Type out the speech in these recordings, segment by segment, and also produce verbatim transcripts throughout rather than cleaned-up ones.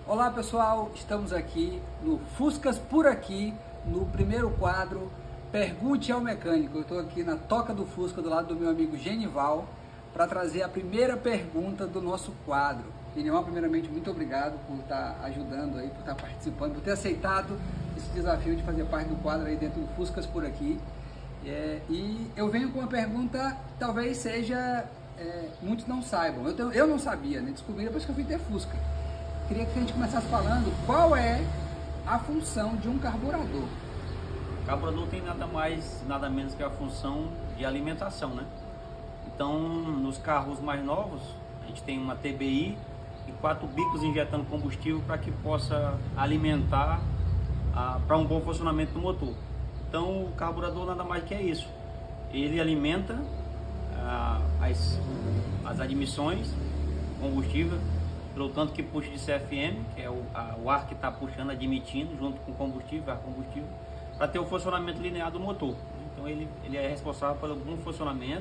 Olá pessoal, estamos aqui no Fuscas Por Aqui, no primeiro quadro Pergunte ao Mecânico. Eu estou aqui na Toca do Fusca, do lado do meu amigo Genival, para trazer a primeira pergunta do nosso quadro. Genival, primeiramente, muito obrigado por estar ajudando aí, por estar participando, por ter aceitado esse desafio de fazer parte do quadro aí dentro do Fuscas Por Aqui. É, e eu venho com uma pergunta, talvez seja, é, muitos não saibam, eu, tenho, eu não sabia, né? Descobri depois que eu fui ter Fusca. Queria que a gente começasse falando qual é a função de um carburador. O carburador tem nada mais, nada menos que a função de alimentação, né? Então, nos carros mais novos, a gente tem uma T B I e quatro bicos injetando combustível para que possa alimentar para um bom funcionamento do motor. Então, o carburador nada mais que é isso. Ele alimenta ah, as, as admissões, combustível, pelo tanto que puxa de C F M, que é o, a, o ar que está puxando, admitindo, junto com o combustível, ar combustível, para ter o funcionamento linear do motor. Então ele, ele é responsável pelo bom funcionamento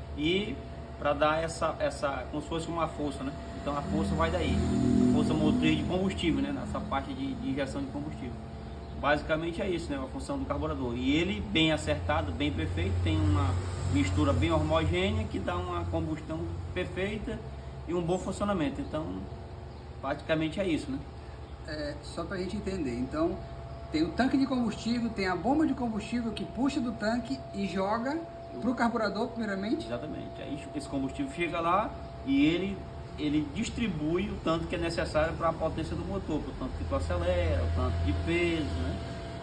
e para dar essa, essa, como se fosse uma força, né? Então a força vai daí, a força motriz de combustível, né? Nessa parte de, de injeção de combustível. Basicamente é isso, né? A função do carburador. E ele, bem acertado, bem perfeito, tem uma mistura bem homogênea que dá uma combustão perfeita e um bom funcionamento. Então, praticamente é isso, né? É, só para a gente entender, então tem o tanque de combustível, tem a bomba de combustível que puxa do tanque e joga para o carburador primeiramente? Exatamente, aí esse combustível chega lá e ele, ele distribui o tanto que é necessário para a potência do motor, o tanto que tu acelera, o tanto de peso, né?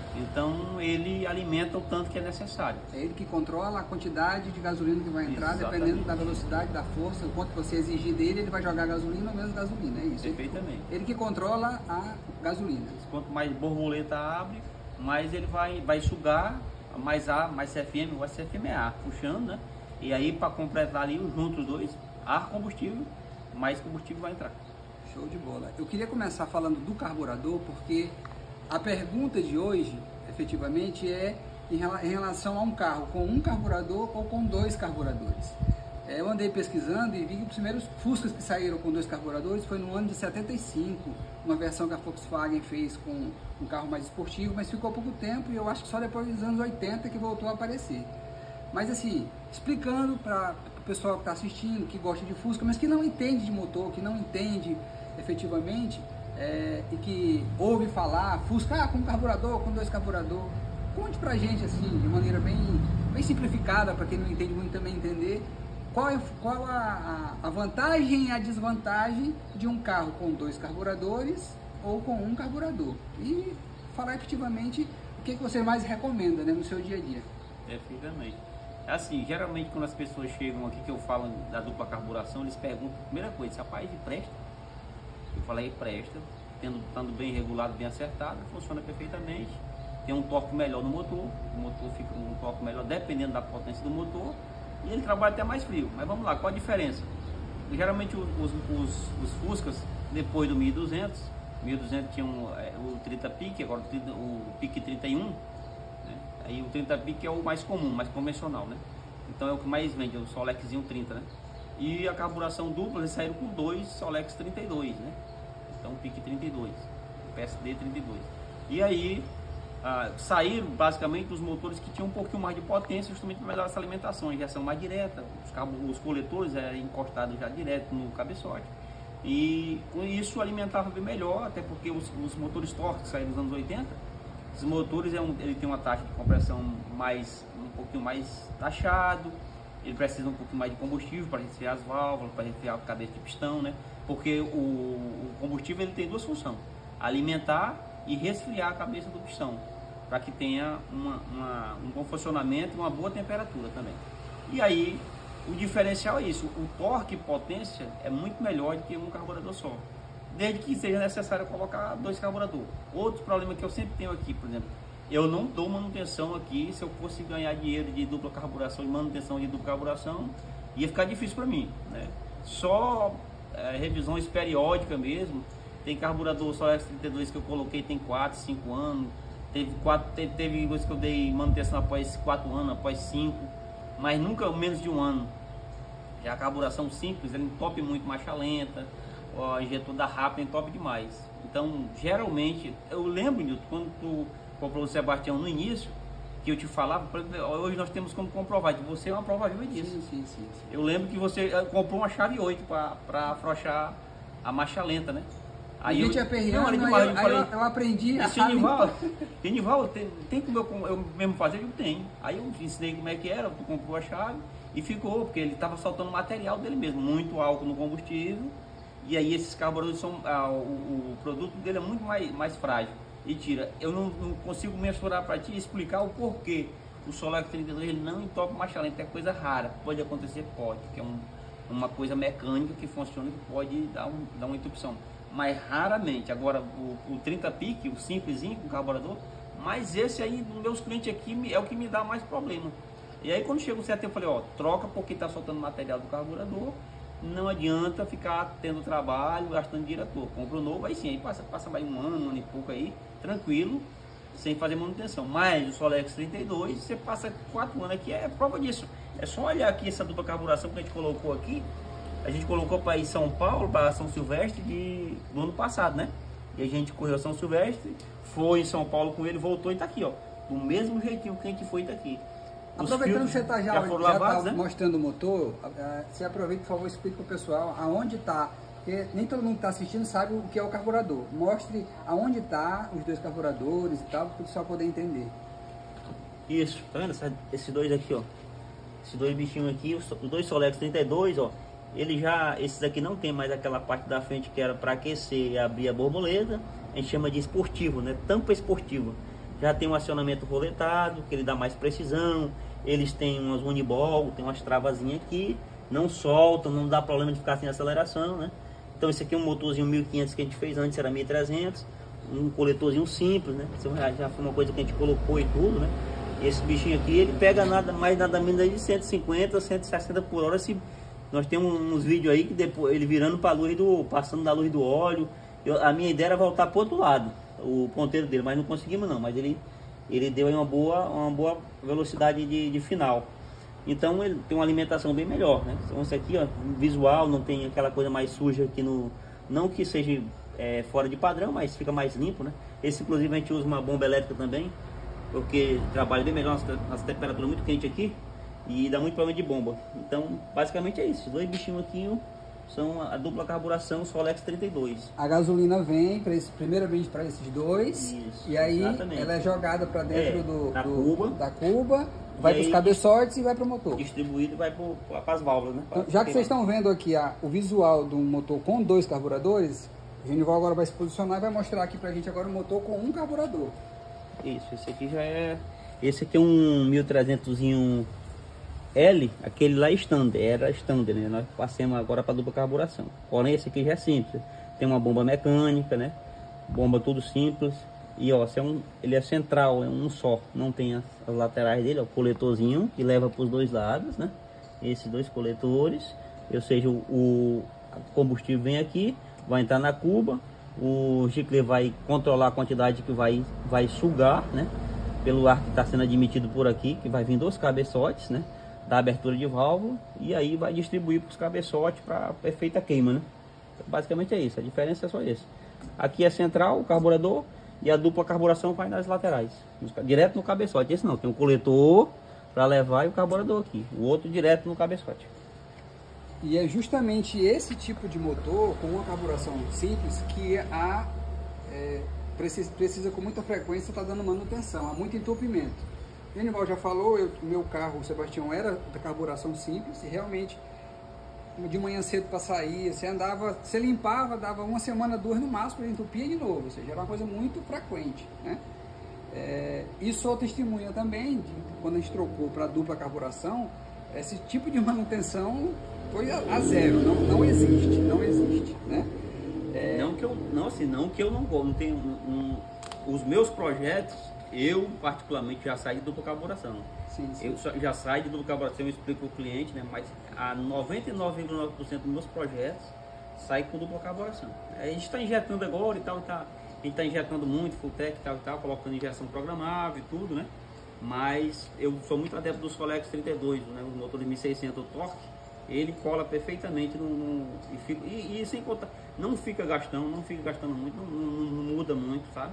Então ele alimenta o tanto que é necessário. É ele que controla a quantidade de gasolina que vai entrar. Exatamente. Dependendo da velocidade, da força, o quanto você exigir dele, ele vai jogar gasolina ou menos gasolina, é isso? Perfeitamente. Ele, ele que controla a gasolina. Quanto mais borboleta abre, mais ele vai, vai sugar, mais A, mais C F M, o C F M é ar, puxando, né? E aí para completar ali, juntos os dois, ar, combustível, mais combustível vai entrar. Show de bola. Eu queria começar falando do carburador, porque a pergunta de hoje, efetivamente, é em relação a um carro com um carburador ou com dois carburadores. Eu andei pesquisando e vi que os primeiros Fuscas que saíram com dois carburadores foi no ano de setenta e cinco, uma versão que a Volkswagen fez com um carro mais esportivo, mas ficou pouco tempo e eu acho que só depois dos anos oitenta que voltou a aparecer. Mas assim, explicando para o pessoal que está assistindo, que gosta de Fusca, mas que não entende de motor, que não entende efetivamente, É, e que ouve falar, Fusca ah, com carburador, com dois carburador. Conte pra gente assim, de maneira bem, bem simplificada, para quem não entende muito também entender, qual é qual a, a vantagem e a desvantagem de um carro com dois carburadores ou com um carburador. E falar efetivamente o que, que você mais recomenda, né, no seu dia a dia. Perfeitamente. Assim, geralmente quando as pessoas chegam aqui que eu falo da dupla carburação, eles perguntam, primeira coisa, se rapaz, presta? Eu falei, presta, tendo, estando bem regulado, bem acertado, funciona perfeitamente, tem um torque melhor no motor, o motor fica com um torque melhor dependendo da potência do motor, e ele trabalha até mais frio. Mas vamos lá, qual a diferença? Geralmente os, os, os Fuscas, depois do mil e duzentos, mil e duzentos tinha um, é, o trinta pique, agora o, trinta, o pique trinta e um, né? Aí o trinta pique é o mais comum, mais convencional, né? Então é o que mais vende, o Solexzinho trinta, né? E a carburação dupla, eles saíram com dois Solex trinta e dois, né? Então pique trinta e dois, P S D trinta e dois. E aí ah, saíram basicamente os motores que tinham um pouquinho mais de potência, justamente para melhorar essa alimentação, a injeção mais direta, os, cabos, os coletores eram encostados já direto no cabeçote. E com isso alimentava bem melhor, até porque os, os motores torques saíram nos anos oitenta, esses motores é um, ele tem uma taxa de compressão mais, um pouquinho mais taxado. Ele precisa um pouco mais de combustível para resfriar as válvulas, para resfriar a cabeça de pistão, né? Porque o, o combustível ele tem duas funções: alimentar e resfriar a cabeça do pistão, para que tenha uma, uma, um bom funcionamento e uma boa temperatura também. E aí, o diferencial é isso: o torque e potência é muito melhor do que um carburador só, desde que seja necessário colocar dois carburadores. Outro problema que eu sempre tenho aqui, por exemplo, eu não dou manutenção aqui. Se eu fosse ganhar dinheiro de dupla carburação e manutenção de dupla carburação, ia ficar difícil para mim, né? Só é, revisões periódicas mesmo. Tem carburador Solex trinta e dois que eu coloquei tem quatro, cinco anos. Teve quatro, teve, teve vezes que eu dei manutenção após quatro anos, após cinco, mas nunca menos de um ano. Já a carburação simples, ele entope muito marcha lenta, o injetor da Raptor top demais. Então, geralmente, eu lembro, Nilton, quando tu comprou o Sebastião no início, que eu te falava, hoje nós temos como comprovar, que você é uma prova viva disso. Sim, sim, sim, sim. Eu lembro que você comprou uma chave oito para afrouxar a marcha lenta, né? Aí a gente eu, aperreando, não, aí, demais, eu, eu, aí falei, eu, eu aprendi a Genival, Genival, tem, tem como eu, eu mesmo fazer? Eu digo, tem. Aí eu ensinei como é que era, tu comprou a chave e ficou, porque ele estava soltando material dele mesmo, muito álcool no combustível, e aí esses carburadores são, ah, o, o produto dele é muito mais, mais frágil, e tira. Eu não, não consigo mensurar para ti e explicar o porquê o Solex trinta e dois ele não entope marcha lenta, é coisa rara, pode acontecer, pode, que é um, uma coisa mecânica que funciona que pode dar, um, dar uma interrupção. Mas raramente. Agora o, o trinta pique, o simplesinho com carburador, mas esse aí dos meus clientes aqui é o que me dá mais problema. E aí quando chega um certo tempo eu falei, ó, troca porque está soltando material do carburador, não adianta ficar tendo trabalho, gastando dinheiro à toa. Compra o novo, aí sim, aí passa, passa mais um ano, um ano e pouco aí, tranquilo, sem fazer manutenção. Mas o Solex trinta e dois, você passa quatro anos aqui, é prova disso. É só olhar aqui essa dupla carburação que a gente colocou aqui. A gente colocou para ir São Paulo, para São Silvestre de, do ano passado, né? E a gente correu São Silvestre, foi em São Paulo com ele, voltou e tá aqui, ó. Do mesmo jeitinho que a gente foi, tá aqui. Os Aproveitando que você tá já, já, já lavados, tá né? mostrando o motor, você aproveita, por favor, explica para o pessoal aonde está, porque nem todo mundo que está assistindo sabe o que é o carburador. Mostre aonde está os dois carburadores e tal, para o pessoal poder entender. Isso, tá vendo? Esses dois aqui, ó. Esses dois bichinhos aqui, os dois Solex trinta e dois, ó. Ele já, esses aqui não tem mais aquela parte da frente que era para aquecer e abrir a borboleta. A gente chama de esportivo, né? Tampa esportiva. Já tem um acionamento roletado, que ele dá mais precisão. Eles têm umas uniball, tem umas travazinhas aqui. Não soltam, não dá problema de ficar sem aceleração, né? Então esse aqui é um motorzinho mil e quinhentos que a gente fez antes, era mil e trezentos. Um coletorzinho simples, né? Já foi uma coisa que a gente colocou e tudo, né? E esse bichinho aqui, ele pega nada mais, nada menos de cento e cinquenta, cento e sessenta por hora. Se nós temos uns vídeos aí que depois ele virando para a luz do, passando da luz do óleo. Eu, a minha ideia era voltar para o outro lado, o ponteiro dele, mas não conseguimos não. Mas ele, ele deu aí uma boa, uma boa velocidade de, de final. Então ele tem uma alimentação bem melhor, né? Então esse aqui, ó, visual, não tem aquela coisa mais suja aqui no, não que seja é, fora de padrão, mas fica mais limpo, né? Esse inclusive a gente usa uma bomba elétrica também, porque trabalha bem melhor nas, nas temperaturas muito quentes aqui. E dá muito problema de bomba. Então, basicamente é isso. Os dois bichinhos aqui são a dupla carburação Solex trinta e dois. A gasolina vem, pra esse, primeiramente para esses dois. Isso, e aí exatamente. Ela é jogada para dentro é, do, da, do, cuba, da cuba, vai para os cabeçotes e vai para o motor. Distribuído e vai para as válvulas, né? Então, já que vocês estão vendo aqui a, o visual do motor com dois carburadores, o Genival agora vai se posicionar e vai mostrar aqui para a gente agora o motor com um carburador. Isso, esse aqui já é... Esse aqui é um mil e trezentos L, aquele lá é standard, era standard, né? Nós passamos agora para dupla carburação. Porém, esse aqui já é simples. Tem uma bomba mecânica, né? Bomba tudo simples. E ó, é um, ele é central, é um só. Não tem as, as laterais dele, ó, coletorzinho que leva para os dois lados, né? Esses dois coletores. Ou seja, o, o combustível vem aqui, vai entrar na cuba. O giclê vai controlar a quantidade que vai, vai sugar, né? Pelo ar que está sendo admitido por aqui, que vai vir dos cabeçotes, né? Da abertura de válvula, e aí vai distribuir para os cabeçotes para perfeita queima, né? Basicamente é isso, a diferença é só isso. Aqui é central, o carburador, e a dupla carburação vai nas laterais, direto no cabeçote. Esse não, tem um coletor para levar e o carburador aqui, o outro direto no cabeçote. E é justamente esse tipo de motor com uma carburação simples que a, é, precisa, precisa com muita frequência estar tá dando manutenção, há muito entupimento. O Genival já falou, o meu carro, o Sebastião, era da carburação simples e realmente de manhã cedo para sair, você andava, você limpava, dava uma semana, duas no máximo, ele entupia de novo, ou seja, era uma coisa muito frequente, né? É, isso só testemunha também, de, quando a gente trocou para dupla carburação, esse tipo de manutenção foi a, a zero, não, não existe, não existe, né? É... Não que eu, não assim, não que eu não gosto, não tenho, um, um, os meus projetos, eu particularmente já saí de dupla carburação. Sim, sim. Eu já saio de dupla carburação, eu explico para o cliente, né? Mas a noventa e nove vírgula nove por cento dos meus projetos sai com dupla carburação. A gente está injetando agora e tal, tá, a gente está injetando muito, full tech e tal e tal, colocando injeção programável e tudo, né? Mas eu sou muito adepto dos Solex trinta e dois, né? O motor de mil e seiscentos torque, ele cola perfeitamente no, no, e, fica, e, e sem contar, não fica gastando, não fica gastando muito, não, não, não muda muito, sabe?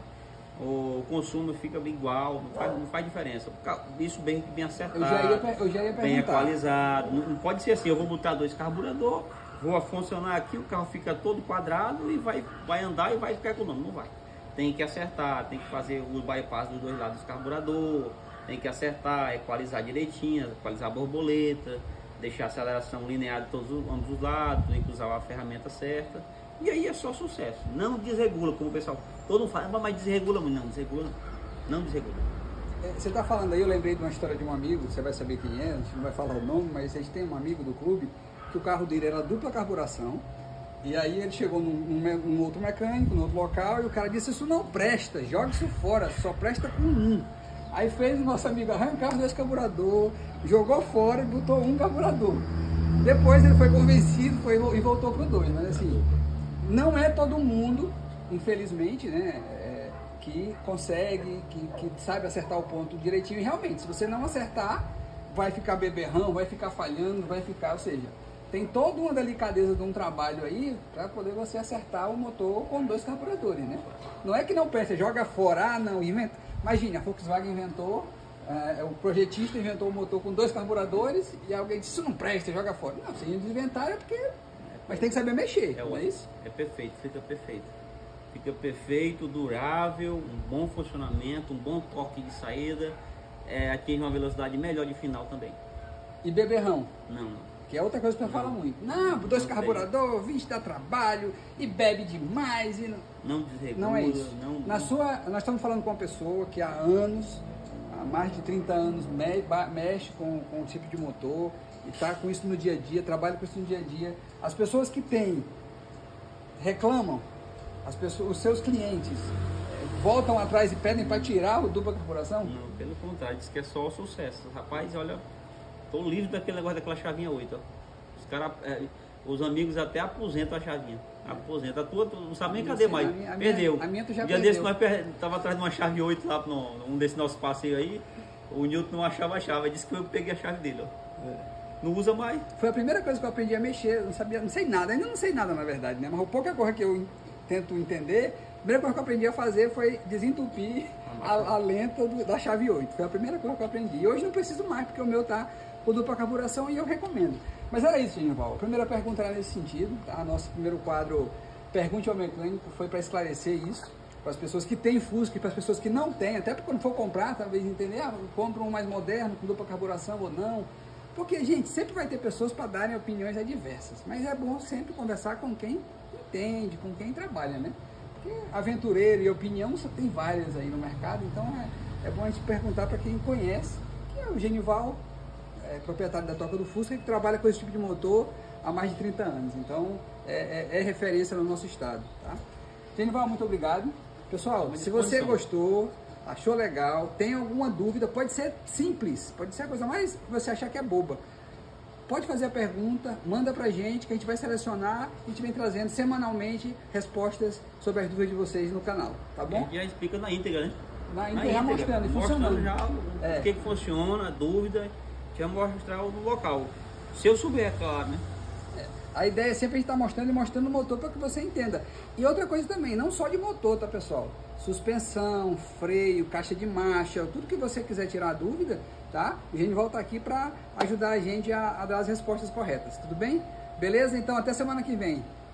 O consumo fica igual, não faz, não faz diferença. Isso bem, bem acertado, eu já ia, eu já ia bem equalizado. Não, não pode ser assim, eu vou botar dois carburadores, vou funcionar aqui, o carro fica todo quadrado e vai, vai andar e vai ficar econômico. Não vai. Tem que acertar, tem que fazer o bypass dos dois lados do carburador, tem que acertar, equalizar direitinho, equalizar a borboleta, deixar a aceleração linear de todos os, ambos os lados, tem que usar a ferramenta certa. E aí é só sucesso. Não desregula, como o pessoal, todo mundo fala, mas desregula muito. Não, desregula não. Não desregula. Você está falando aí, eu lembrei de uma história de um amigo, você vai saber quem é, a gente não vai falar o nome, mas a gente tem um amigo do clube, que o carro dele era dupla carburação, e aí ele chegou num, num, num outro mecânico, num outro local, e o cara disse, isso não presta, joga isso fora, só presta com um. Aí fez o nosso amigo arrancar os dois carburadores, jogou fora e botou um carburador. Depois ele foi convencido foi, e voltou para o dois, mas assim... Não é todo mundo, infelizmente, né, é, que consegue, que, que sabe acertar o ponto direitinho. E realmente, se você não acertar, vai ficar beberrão, vai ficar falhando, vai ficar, ou seja, tem toda uma delicadeza de um trabalho aí para poder você acertar o motor com dois carburadores, né? Não é que não presta, joga fora, ah, não, inventa. Imagina, a Volkswagen inventou, é, o projetista inventou o motor com dois carburadores e alguém disse, isso não presta, joga fora. Não, se eles inventaram é porque... Mas tem que saber mexer, é, não é isso? É perfeito, fica perfeito. Fica perfeito, durável, um bom funcionamento, um bom torque de saída, é, atinge uma velocidade melhor de final também. E beberrão? Não, não. Que é outra coisa que eu falo muito. Não, dois carburadores, vinte dá trabalho, e bebe demais. E não... não desregula. Não é isso. Não, Na não... Sua, nós estamos falando com uma pessoa que há anos, há mais de trinta anos, me, mexe com, com o tipo de motor, e está com isso no dia a dia, trabalha com isso no dia a dia. As pessoas que têm, reclamam, as pessoas, os seus clientes é, voltam atrás e pedem para tirar o dupla carburação? Não, pelo contrário, diz que é só o sucesso. Rapaz, olha, tô livre daquele negócio daquela chavinha oito, ó. Os caras, é, os amigos até aposentam a chavinha. Aposenta. A tua, tu não sabe nem cadê mais. A minha, a perdeu. Minha, a minha tu já um dia perdeu. desse nós per... tava atrás de uma chave oito lá, no, num desses nossos passeios aí. O Newton não achava a chave, disse que eu peguei a chave dele, ó. É. Não usa mais. Foi a primeira coisa que eu aprendi a mexer, não sabia, não sei nada, ainda não sei nada na verdade, né? Mas a pouca coisa que eu tento entender, a primeira coisa que eu aprendi a fazer foi desentupir a, a lenta do, da chave oito. Foi a primeira coisa que eu aprendi. E hoje não preciso mais, porque o meu tá com dupla carburação e eu recomendo. Mas era isso, Genival. A primeira pergunta era nesse sentido, tá? Nosso primeiro quadro, Pergunte ao Mecânico, foi para esclarecer isso. Para as pessoas que têm Fusca e para as pessoas que não têm, até quando for comprar, talvez entender, ah, compra um mais moderno, com dupla carburação ou não. Porque, gente, sempre vai ter pessoas para darem opiniões adversas, mas é bom sempre conversar com quem entende, com quem trabalha, né? Porque aventureiro e opinião só tem várias aí no mercado, então é, é bom a gente perguntar para quem conhece, que é o Genival, é, proprietário da Toca do Fusca, que trabalha com esse tipo de motor há mais de trinta anos, então é, é, é referência no nosso estado, tá? Genival, muito obrigado. Pessoal, se você gostou, achou legal, tem alguma dúvida, pode ser simples, pode ser a coisa mais que você achar que é boba. Pode fazer a pergunta, manda pra gente, que a gente vai selecionar e a gente vem trazendo semanalmente respostas sobre as dúvidas de vocês no canal, tá bom? A gente já explica na íntegra, né? Na íntegra, já mostrando e funcionando. Já o é. que, que funciona, dúvida, já mostrar o local. Se eu souber, claro, né? A ideia é sempre a gente estar mostrando e mostrando o motor para que você entenda. E outra coisa também, não só de motor, tá, pessoal? Suspensão, freio, caixa de marcha, tudo que você quiser tirar a dúvida, tá? O Genival tá aqui para ajudar a gente a, a dar as respostas corretas, tudo bem? Beleza? Então até semana que vem.